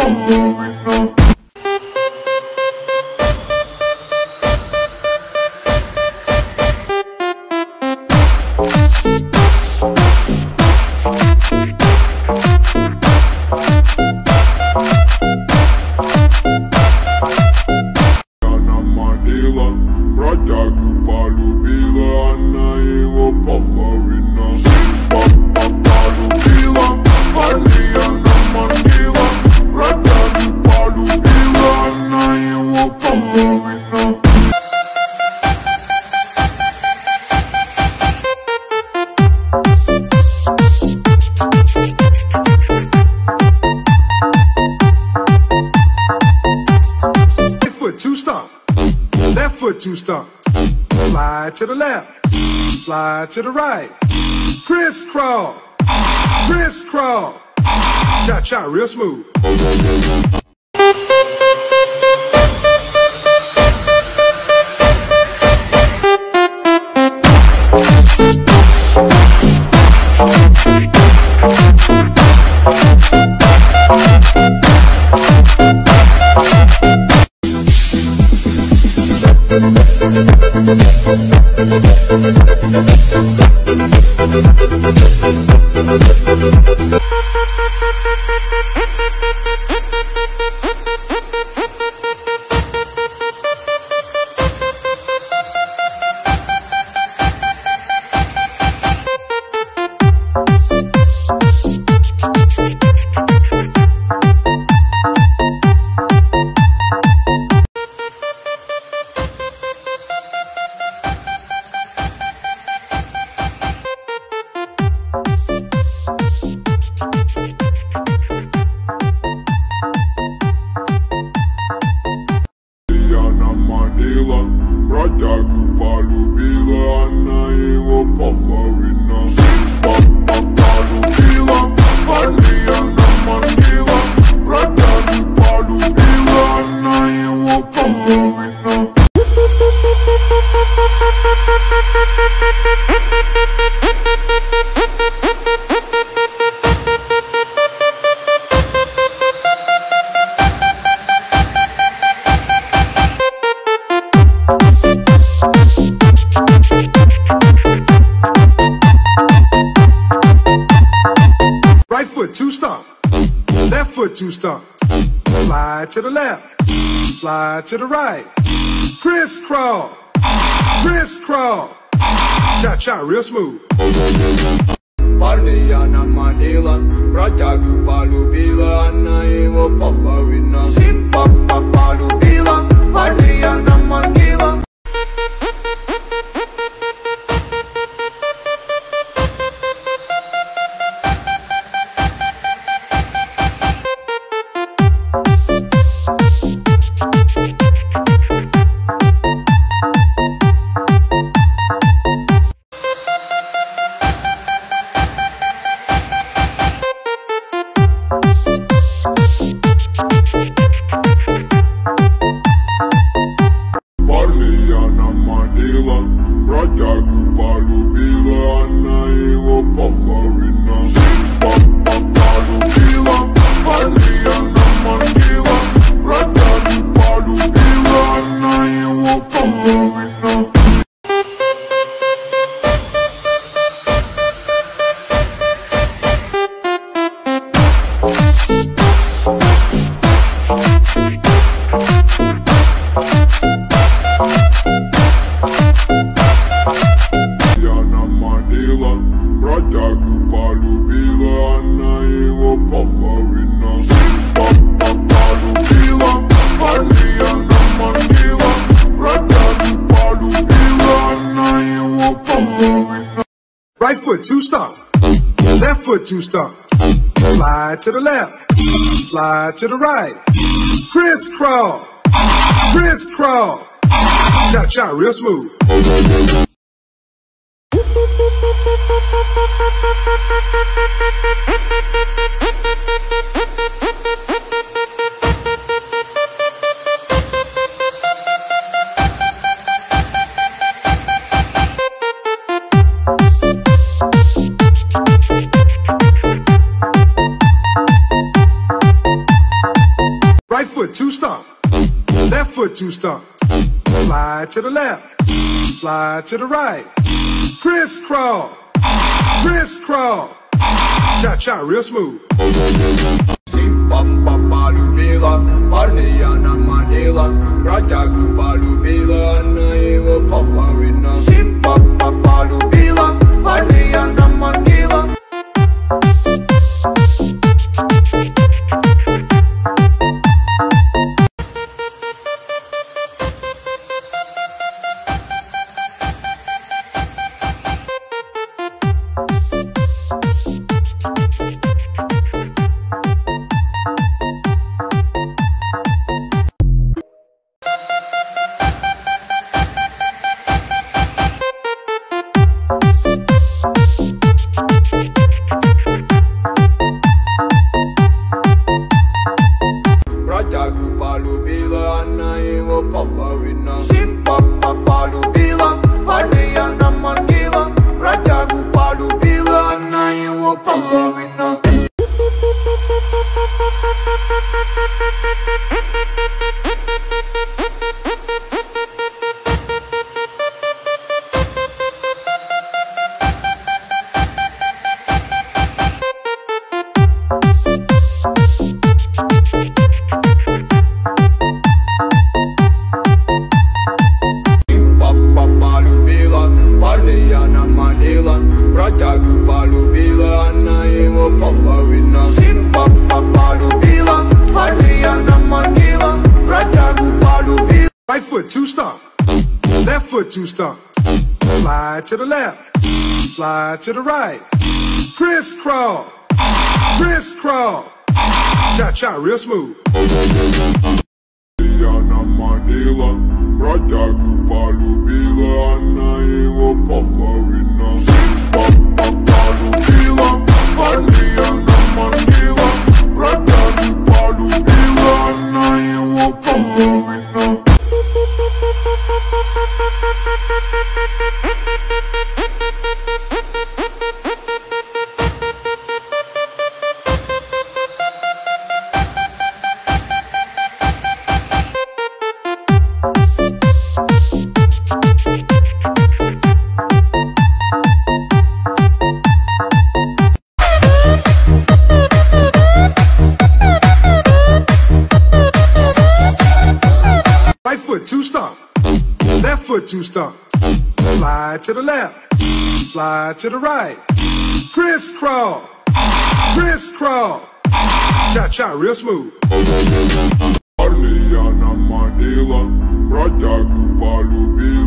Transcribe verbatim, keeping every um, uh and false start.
Two stomp. Slide to the left, slide to the right. Crisscross, crisscross. Cha cha, real smooth. Right foot, two stomp. Left foot, two stomp. Slide to the left, slide to the right. Crisscross, crisscross. Cha cha, real smooth. Парни, она манила, бродягу полюбила, она его половина. Симпа полюбила, парни, она манила. Right foot, two stomp. Left foot, two stomp. Slide to the left, slide to the right. Crisscross, crisscross. Cha cha, real smooth. foot two stomp. Left foot two stomp. Slide to the left. Slide to the right. Crisscross. Crisscross. Cha-cha real smooth. Симпа полюбила, парня она манила, бродягу полюбила, она его половина. Симпа полюбила, парня она манила. Бродягу полюбила, она его половина. Симпа полюбила, парня она манила, бродягу полюбила, она его половина. Бродягу полюбила, она его половина. Симпа полюбила, парня она манила, бродягу полюбила. Right foot two stomp. Left foot two stomp. Slide to the left. Slide to the right. Crisscross. Crisscross. Cha-cha real smooth. Она манила, бродягу полюбила, она его половина. Симпа полюбила, парня она манила, бродягу полюбила, она его половина. Right foot two stomp. Left foot two stomp. Slide to the left. Slide to the right. Crisscross. Crisscross. Cha-cha real smooth. Парня она манила, бродягу полюбила.